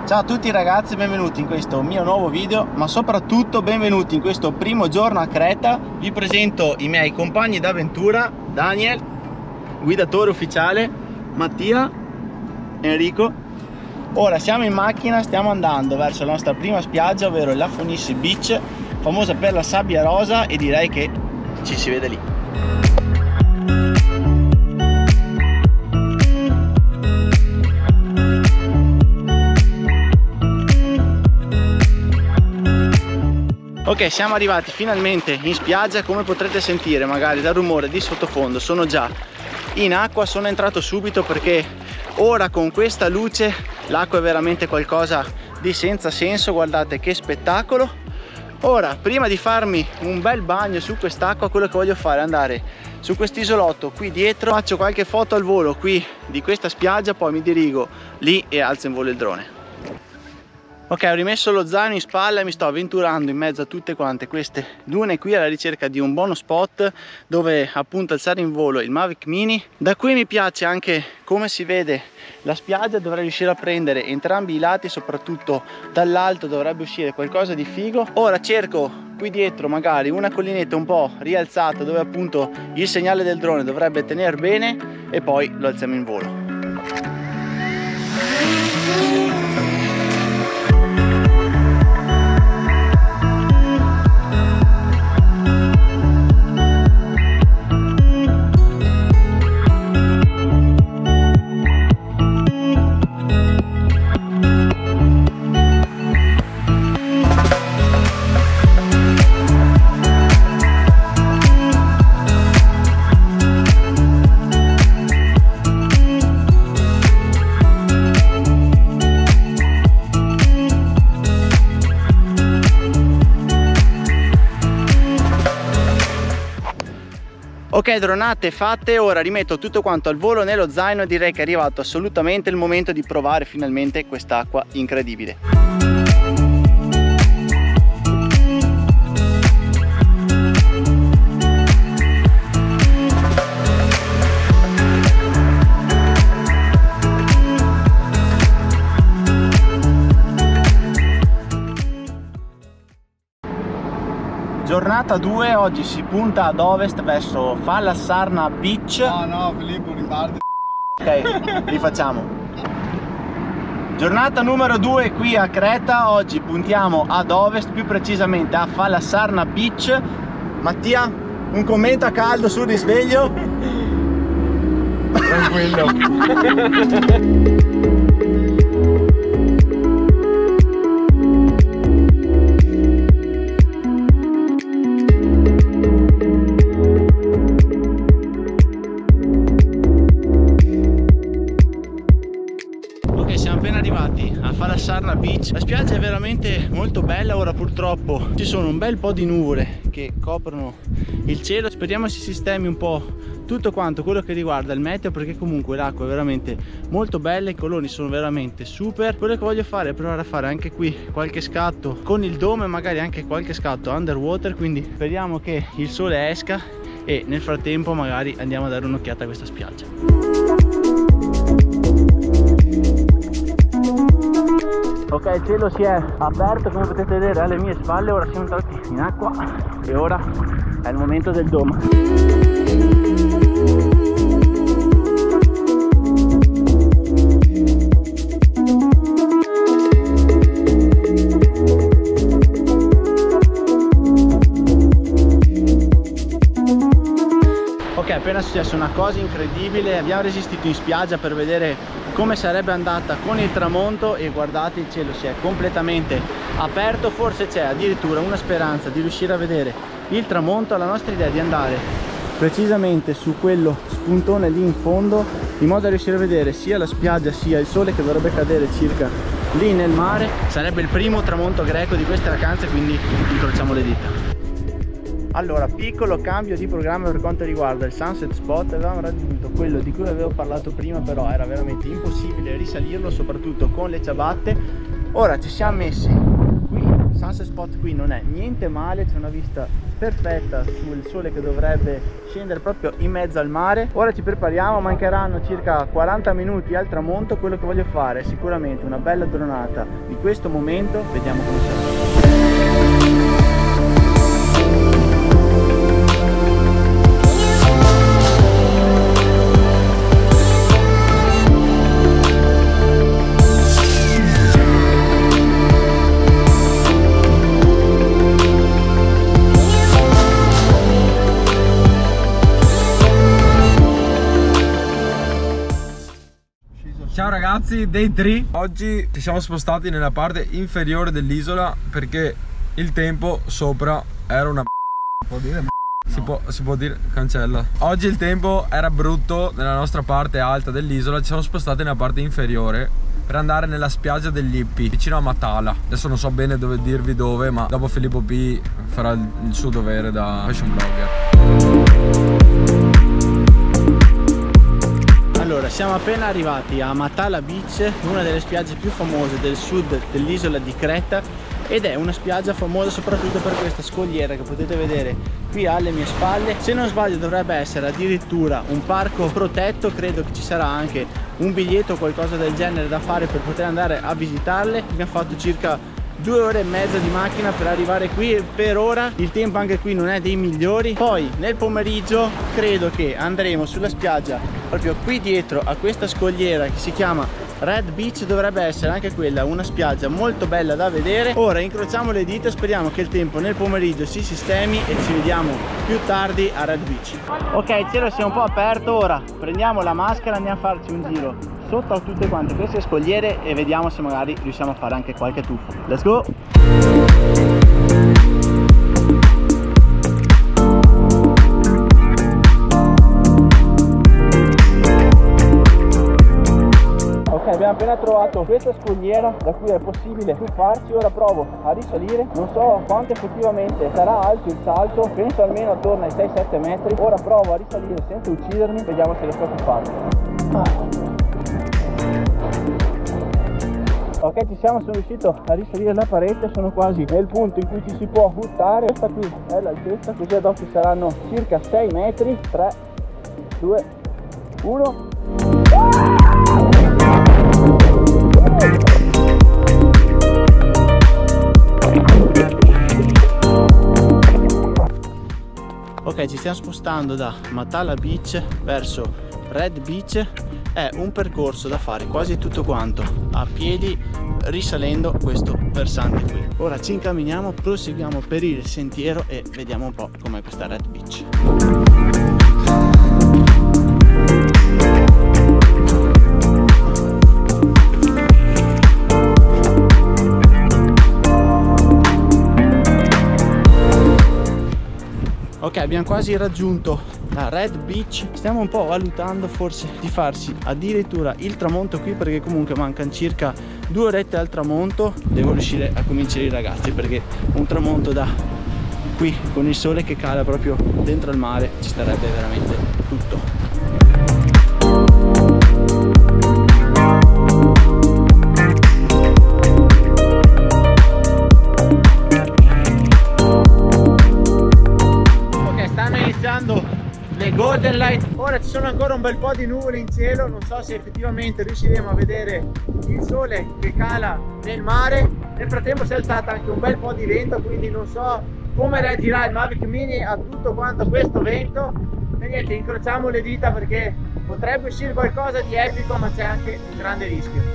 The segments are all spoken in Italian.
Ciao a tutti ragazzi, benvenuti in questo mio nuovo video, ma soprattutto benvenuti in questo primo giorno a Creta. Vi presento i miei compagni d'avventura, Daniel, guidatore ufficiale, Mattia, Enrico. Ora siamo in macchina, stiamo andando verso la nostra prima spiaggia, ovvero la Fonissi Beach, famosa per la sabbia rosa, e direi che ci si vede lì. Ok, siamo arrivati finalmente in spiaggia. Come potrete sentire magari dal rumore di sottofondo, sono già in acqua. Sono entrato subito perché ora con questa luce l'acqua è veramente qualcosa di senza senso. Guardate che spettacolo. Ora, prima di farmi un bel bagno su quest'acqua, quello che voglio fare è andare su quest'isolotto qui dietro, faccio qualche foto al volo qui di questa spiaggia, poi mi dirigo lì e alzo in volo il drone. Ok, ho rimesso lo zaino in spalla e mi sto avventurando in mezzo a tutte quante queste dune qui alla ricerca di un buono spot dove appunto alzare in volo il Mavic Mini. Da qui mi piace anche come si vede la spiaggia, dovrei riuscire a prendere entrambi i lati, soprattutto dall'alto dovrebbe uscire qualcosa di figo. Ora cerco qui dietro magari una collinetta un po' rialzata dove appunto il segnale del drone dovrebbe tenere bene e poi lo alziamo in volo. Ok, dronate fatte, ora rimetto tutto quanto al volo nello zaino e direi che è arrivato assolutamente il momento di provare finalmente quest'acqua incredibile. Giornata 2, oggi si punta ad ovest verso Falla-Sarna Beach. No, Filippo, riparti. Ok, rifacciamo. Giornata numero 2 qui a Creta, oggi puntiamo ad ovest, più precisamente a Falla-Sarna Beach. Mattia, un commento a caldo sul risveglio? Tranquillo. Siamo appena arrivati a Falla-Sarna Beach. La spiaggia è veramente molto bella. Ora purtroppo ci sono un bel po' di nuvole che coprono il cielo. Speriamo si sistemi un po' tutto quanto quello che riguarda il meteo, perché comunque l'acqua è veramente molto bella, i colori sono veramente super. Quello che voglio fare è provare a fare anche qui qualche scatto con il dome, magari anche qualche scatto underwater, quindi speriamo che il sole esca e nel frattempo magari andiamo a dare un'occhiata a questa spiaggia. Ok, il cielo si è aperto come potete vedere alle mie spalle, ora siamo entrati in acqua e ora è il momento del dome. Ok, è appena successa una cosa incredibile, abbiamo resistito in spiaggia per vedere come sarebbe andata con il tramonto e guardate, il cielo si è completamente aperto. Forse c'è addirittura una speranza di riuscire a vedere il tramonto. La nostra idea è di andare precisamente su quello spuntone lì in fondo, in modo da riuscire a vedere sia la spiaggia sia il sole che dovrebbe cadere circa lì nel mare. Sarebbe il primo tramonto greco di queste vacanze, quindi incrociamo le dita. Allora, piccolo cambio di programma per quanto riguarda il sunset spot. Avevamo raggiunto quello di cui avevo parlato prima, però era veramente impossibile risalirlo, soprattutto con le ciabatte. Ora ci siamo messi qui sunset spot qui non è niente male, c'è una vista perfetta sul sole che dovrebbe scendere proprio in mezzo al mare. Ora ci prepariamo, mancheranno circa 40 minuti al tramonto. Quello che voglio fare è sicuramente una bella dronata di questo momento, vediamo come sarà. Ciao ragazzi, day 3. Oggi ci siamo spostati nella parte inferiore dell'isola perché il tempo sopra era una può dire si può dire, cancella. Oggi il tempo era brutto nella nostra parte alta dell'isola, ci siamo spostati nella parte inferiore per andare nella spiaggia degli Ippi, vicino a Matala. Adesso non so bene dove dirvi dove, ma dopo Filippo P farà il suo dovere da fashion blogger. Allora, siamo appena arrivati a Matala Beach, una delle spiagge più famose del sud dell'isola di Creta, ed è una spiaggia famosa soprattutto per questa scogliera che potete vedere qui alle mie spalle. Se non sbaglio dovrebbe essere addirittura un parco protetto, credo che ci sarà anche un biglietto o qualcosa del genere da fare per poter andare a visitarle. Abbiamo fatto circa 2 ore e mezza di macchina per arrivare qui e per ora il tempo anche qui non è dei migliori. Poi nel pomeriggio credo che andremo sulla spiaggia proprio qui dietro a questa scogliera che si chiama Red Beach. Dovrebbe essere anche quella una spiaggia molto bella da vedere. Ora incrociamo le dita, speriamo che il tempo nel pomeriggio si sistemi e ci vediamo più tardi a Red Beach. Ok, il cielo si è un po' aperto, ora prendiamo la maschera e andiamo a farci un giro sotto a tutte quante queste scogliere e vediamo se magari riusciamo a fare anche qualche tuffo. Let's go! Abbiamo appena trovato questa scogliera da cui è possibile tuffarci. Ora provo a risalire, non so quanto effettivamente sarà alto il salto, penso almeno attorno ai 6-7 metri. Ora provo a risalire senza uccidermi, vediamo se riesco a tuffarmi. Ok, ci siamo, sono riuscito a risalire la parete, sono quasi nel punto in cui ci si può buttare. Questa qui è l'altezza, così ad occhio saranno circa 6 metri. 3, 2, 1. Ok, ci stiamo spostando da Matala Beach verso Red Beach. È un percorso da fare quasi tutto quanto a piedi, risalendo questo versante qui. Ora ci incamminiamo, proseguiamo per il sentiero e vediamo un po' com'è questa Red Beach. Ok, abbiamo quasi raggiunto la Red Beach. Stiamo un po' valutando forse di farsi addirittura il tramonto qui, perché comunque mancano circa 2 orette al tramonto. Devo riuscire a convincere i ragazzi, perché un tramonto da qui con il sole che cala proprio dentro al mare ci starebbe veramente tutto. Le Golden Light. Ora ci sono ancora un bel po' di nuvole in cielo, non so se effettivamente riusciremo a vedere il sole che cala nel mare. Nel frattempo si è alzata anche un bel po' di vento, quindi non so come reagirà il Mavic Mini a tutto quanto questo vento. E niente, incrociamo le dita perché potrebbe uscire qualcosa di epico, ma c'è anche un grande rischio.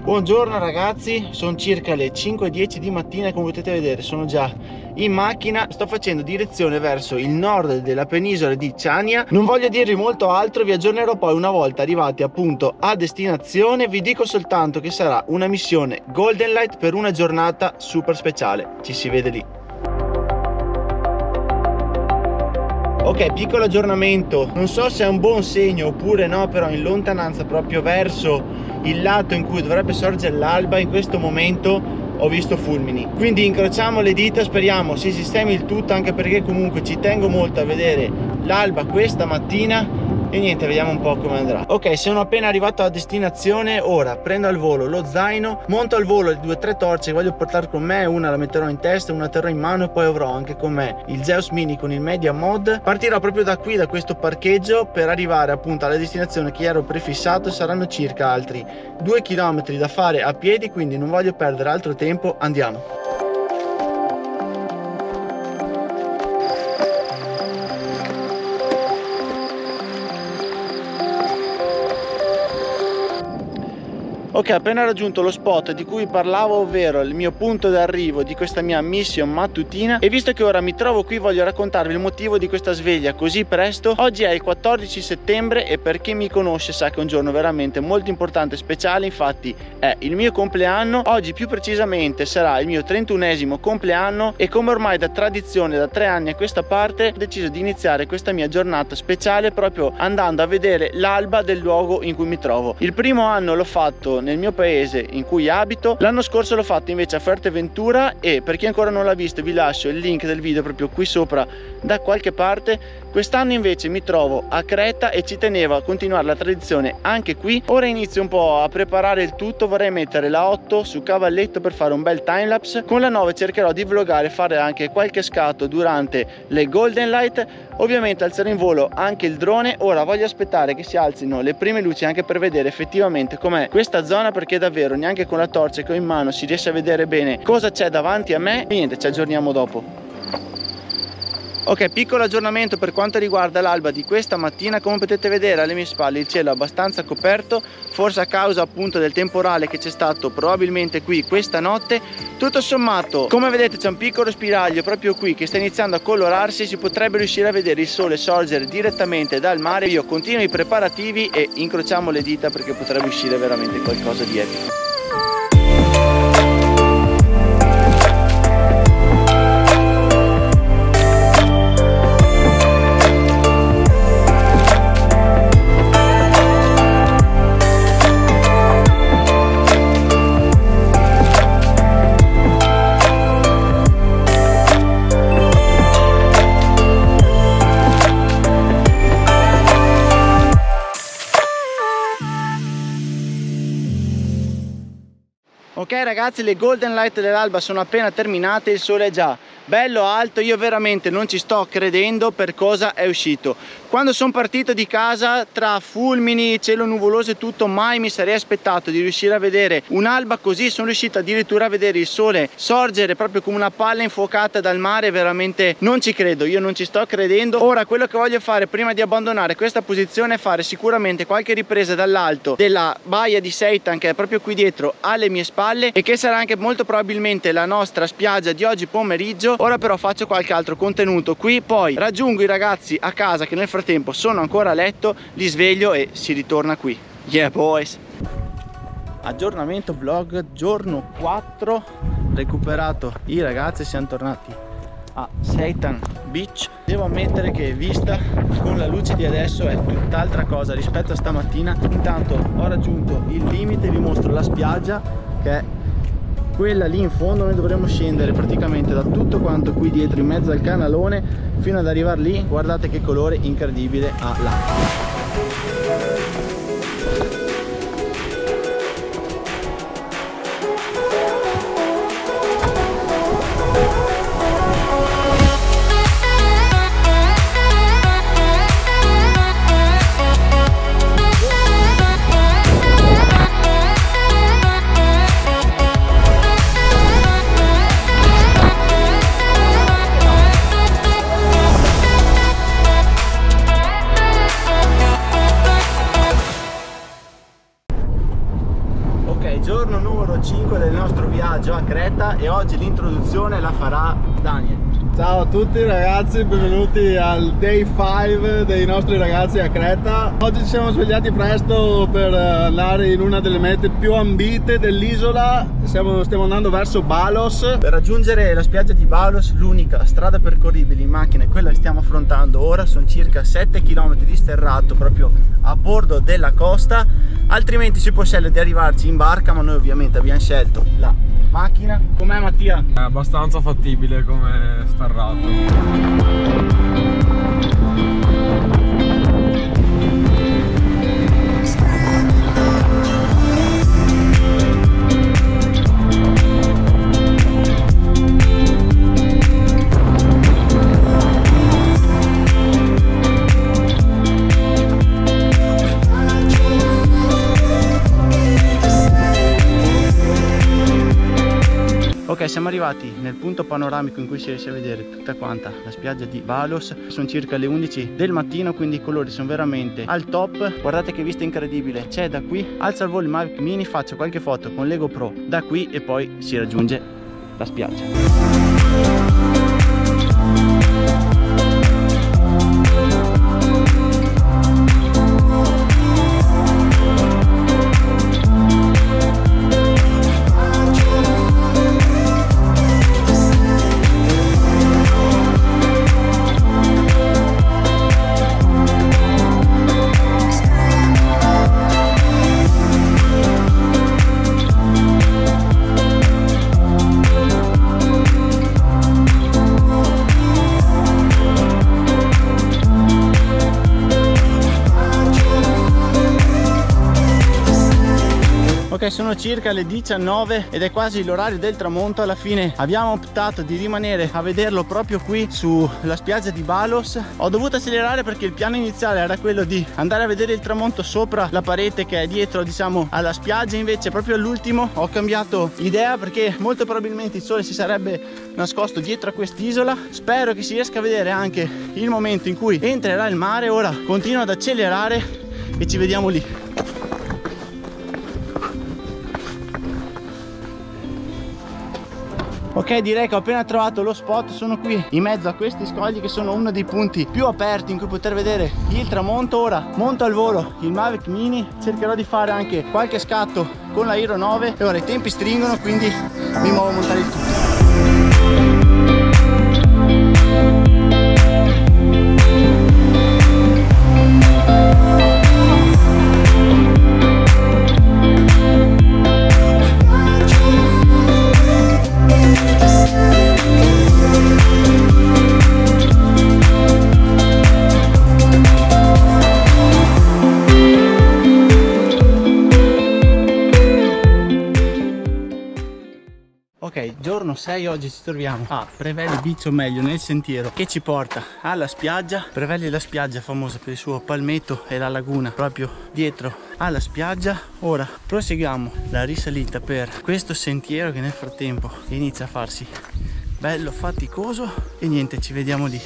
Buongiorno ragazzi, sono circa le 5:10 di mattina, come potete vedere sono già in macchina, sto facendo direzione verso il nord della penisola di Chania. Non voglio dirvi molto altro, vi aggiornerò poi una volta arrivati appunto a destinazione. Vi dico soltanto che sarà una missione Golden Light per una giornata super speciale, ci si vede lì. Ok, piccolo aggiornamento, non so se è un buon segno oppure no, però in lontananza proprio verso il lato in cui dovrebbe sorgere l'alba in questo momento ho visto fulmini, quindi incrociamo le dita, speriamo si sistemi il tutto, anche perché comunque ci tengo molto a vedere l'alba questa mattina. E niente, vediamo un po' come andrà. Ok, sono appena arrivato a destinazione. Ora prendo al volo lo zaino, monto al volo le 2 o 3 torce che voglio portare con me. Una la metterò in testa, una terrò in mano, e poi avrò anche con me il Zeus Mini con il Media Mod. Partirò proprio da qui, da questo parcheggio, per arrivare appunto alla destinazione che ero prefissato. Saranno circa altri 2 km da fare a piedi, quindi non voglio perdere altro tempo. Andiamo. Ok, appena raggiunto lo spot di cui parlavo, ovvero il mio punto d'arrivo di questa mia mission mattutina, e visto che ora mi trovo qui voglio raccontarvi il motivo di questa sveglia così presto. Oggi è il 14 settembre e per chi mi conosce sa che è un giorno veramente molto importante e speciale, infatti è il mio compleanno. Oggi più precisamente sarà il mio 31esimo compleanno e come ormai da tradizione da 3 anni a questa parte ho deciso di iniziare questa mia giornata speciale proprio andando a vedere l'alba del luogo in cui mi trovo. Il primo anno l'ho fatto nel mio paese in cui abito, l'anno scorso l'ho fatto invece a Fuerteventura e per chi ancora non l'ha visto vi lascio il link del video proprio qui sopra da qualche parte. Quest'anno invece mi trovo a Creta e ci tenevo a continuare la tradizione anche qui. Ora inizio un po' a preparare il tutto, vorrei mettere la 8 su cavalletto per fare un bel timelapse, con la 9 cercherò di vlogare e fare anche qualche scatto durante le Golden Light. Ovviamente alzerò in volo anche il drone. Ora voglio aspettare che si alzino le prime luci anche per vedere effettivamente com'è questa zona, perché davvero neanche con la torcia che ho in mano si riesce a vedere bene cosa c'è davanti a me. E niente, ci aggiorniamo dopo. Ok, piccolo aggiornamento per quanto riguarda l'alba di questa mattina. Come potete vedere alle mie spalle il cielo è abbastanza coperto, forse a causa appunto del temporale che c'è stato probabilmente qui questa notte. Tutto sommato, come vedete c'è un piccolo spiraglio proprio qui che sta iniziando a colorarsi, si potrebbe riuscire a vedere il sole sorgere direttamente dal mare. Io continuo i preparativi e incrociamo le dita perché potrebbe uscire veramente qualcosa di epico. Ok ragazzi, le Golden Light dell'alba sono appena terminate, il sole è già bello alto, io veramente non ci sto credendo per cosa è uscito. Quando sono partito di casa, tra fulmini, cielo nuvoloso e tutto, mai mi sarei aspettato di riuscire a vedere un'alba così. Sono riuscito addirittura a vedere il sole sorgere proprio come una palla infuocata dal mare, veramente non ci credo, io non ci sto credendo. Ora quello che voglio fare prima di abbandonare questa posizione è fare sicuramente qualche ripresa dall'alto della baia di Seitan, che è proprio qui dietro alle mie spalle e che sarà anche molto probabilmente la nostra spiaggia di oggi pomeriggio. Ora però faccio qualche altro contenuto qui, poi raggiungo i ragazzi a casa che nel frattempo sono ancora a letto, li sveglio e si ritorna qui. Yeah boys! Aggiornamento vlog giorno 4, recuperato i ragazzi, siamo tornati a Seitan Beach. Devo ammettere che vista con la luce di adesso è tutt'altra cosa rispetto a stamattina. Intanto ho raggiunto il limite, vi mostro la spiaggia che è quella lì in fondo. Noi dovremmo scendere praticamente da tutto quanto qui dietro in mezzo al canalone fino ad arrivare lì. Guardate che colore incredibile ha l'acqua. Creta e oggi l'introduzione la farà Daniel. Ciao a tutti ragazzi, benvenuti al day 5 dei nostri ragazzi a Creta. Oggi ci siamo svegliati presto per andare in una delle mete più ambite dell'isola. Stiamo andando verso Balos. Per raggiungere la spiaggia di Balos l'unica strada percorribile in macchina è quella che stiamo affrontando ora. Sono circa 7 km di sterrato proprio a bordo della costa, altrimenti si può scegliere di arrivarci in barca, ma noi ovviamente abbiamo scelto la macchina. Com'è Mattia? È abbastanza fattibile come sterrato. Ok, siamo arrivati nel punto panoramico in cui si riesce a vedere tutta quanta la spiaggia di Balos. Sono circa le 11 del mattino, quindi i colori sono veramente al top. Guardate che vista incredibile c'è da qui. Alzo al volo il Mavic Mini, faccio qualche foto con l'Ego Pro da qui e poi si raggiunge la spiaggia. Ok, sono circa le 19 ed è quasi l'orario del tramonto. Alla fine abbiamo optato di rimanere a vederlo proprio qui sulla spiaggia di Balos. Ho dovuto accelerare perché il piano iniziale era quello di andare a vedere il tramonto sopra la parete che è dietro, diciamo, alla spiaggia. Invece proprio all'ultimo ho cambiato idea perché molto probabilmente il sole si sarebbe nascosto dietro a quest'isola. Spero che si riesca a vedere anche il momento in cui entrerà il mare. Ora continuo ad accelerare e ci vediamo lì. Ok, direi che ho appena trovato lo spot. Sono qui in mezzo a questi scogli che sono uno dei punti più aperti in cui poter vedere il tramonto. Ora monto al volo il Mavic Mini, cercherò di fare anche qualche scatto con la Hero 9 e ora i tempi stringono, quindi mi muovo a montare il tutto. Ok, giorno 6, oggi ci troviamo a Preveli Beach, o meglio nel sentiero che ci porta alla spiaggia. Preveli è la spiaggia famosa per il suo palmetto e la laguna proprio dietro alla spiaggia. Ora proseguiamo la risalita per questo sentiero che nel frattempo inizia a farsi bello faticoso e niente, ci vediamo lì.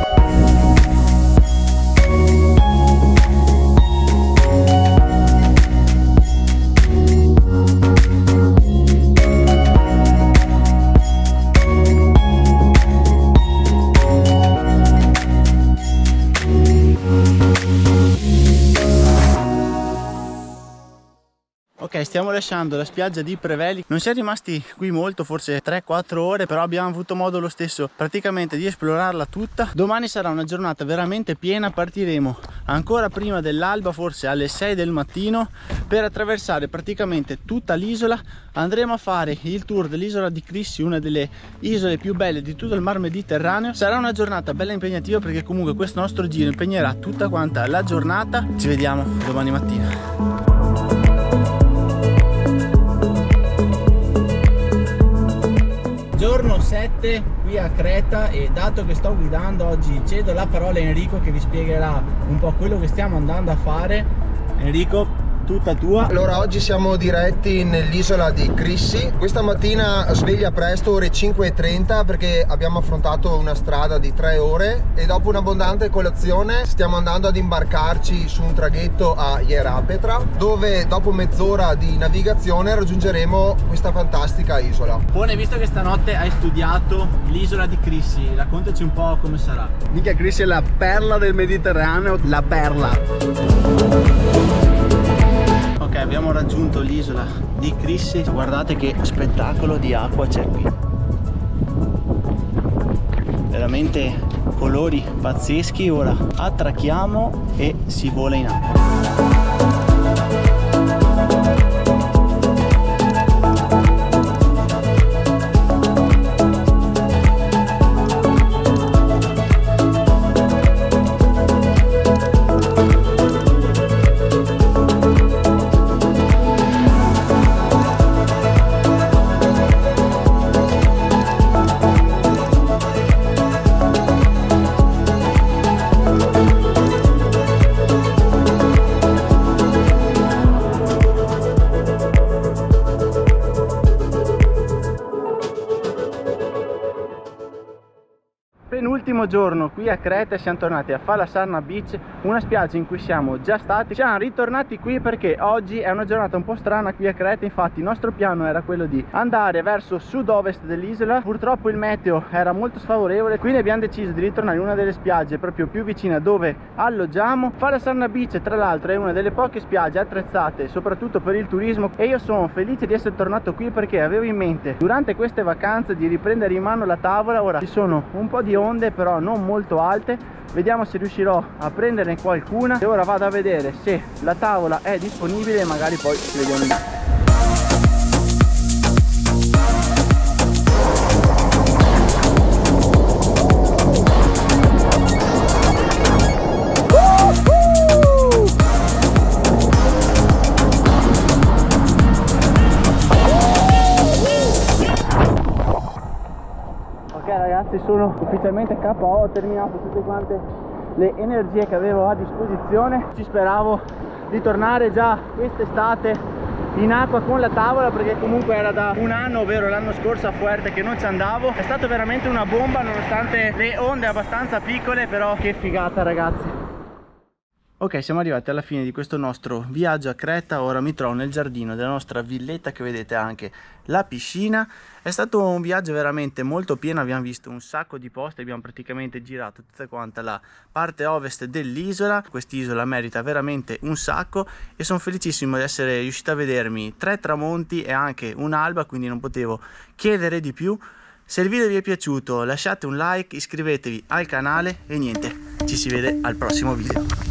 Ok, stiamo lasciando la spiaggia di Preveli. Non siamo rimasti qui molto, forse 3-4 ore, però abbiamo avuto modo lo stesso praticamente di esplorarla tutta. Domani sarà una giornata veramente piena, partiremo ancora prima dell'alba, forse alle 6 del mattino, per attraversare praticamente tutta l'isola. Andremo a fare il tour dell'isola di Crissi, una delle isole più belle di tutto il mar Mediterraneo. Sarà una giornata bella impegnativa perché comunque questo nostro giro impegnerà tutta quanta la giornata. Ci vediamo domani mattina. Giorno 7 qui a Creta e dato che sto guidando oggi cedo la parola a Enrico che vi spiegherà un po' quello che stiamo andando a fare. Enrico, tutta tua. Allora, oggi siamo diretti nell'isola di Crissi. Questa mattina sveglia presto, ore 5:30, perché abbiamo affrontato una strada di 3 ore e dopo un'abbondante colazione stiamo andando ad imbarcarci su un traghetto a Hierapetra, dove dopo mezz'ora di navigazione raggiungeremo questa fantastica isola. Pone, visto che stanotte hai studiato l'isola di Crissi, raccontaci un po' come sarà. Mica, Crissi è la perla del Mediterraneo, la perla. Ok, abbiamo raggiunto l'isola di Crissi. Guardate che spettacolo di acqua c'è qui. Veramente colori pazzeschi. Ora attracchiamo e si vola in acqua. Penultimo giorno qui a Creta e siamo tornati a Falasarna Beach, una spiaggia in cui siamo già stati. Siamo ritornati qui perché oggi è una giornata un po' strana qui a Creta. Infatti il nostro piano era quello di andare verso sud-ovest dell'isola. Purtroppo il meteo era molto sfavorevole, quindi abbiamo deciso di ritornare in una delle spiagge proprio più vicine a dove alloggiamo. Falasarna Beach, tra l'altro, è una delle poche spiagge attrezzate soprattutto per il turismo e io sono felice di essere tornato qui perché avevo in mente durante queste vacanze di riprendere in mano la tavola. Ora ci sono un po' di onde, però non molto alte, vediamo se riuscirò a prenderne qualcuna e ora vado a vedere se la tavola è disponibile e magari poi ci vediamo lì. Ragazzi, sono ufficialmente KO, ho terminato tutte quante le energie che avevo a disposizione. Ci speravo di tornare già quest'estate in acqua con la tavola, perché comunque era da un anno, ovvero l'anno scorso a Fuerte, che non ci andavo. È stato veramente una bomba nonostante le onde abbastanza piccole, però che figata, ragazzi. Ok, siamo arrivati alla fine di questo nostro viaggio a Creta. Ora mi trovo nel giardino della nostra villetta, che vedete anche la piscina. È stato un viaggio veramente molto pieno, abbiamo visto un sacco di posti, abbiamo praticamente girato tutta quanta la parte ovest dell'isola. Quest'isola merita veramente un sacco e sono felicissimo di essere riuscito a vedermi 3 tramonti e anche un'alba, quindi non potevo chiedere di più. Se il video vi è piaciuto lasciate un like, iscrivetevi al canale e niente, ci si vede al prossimo video.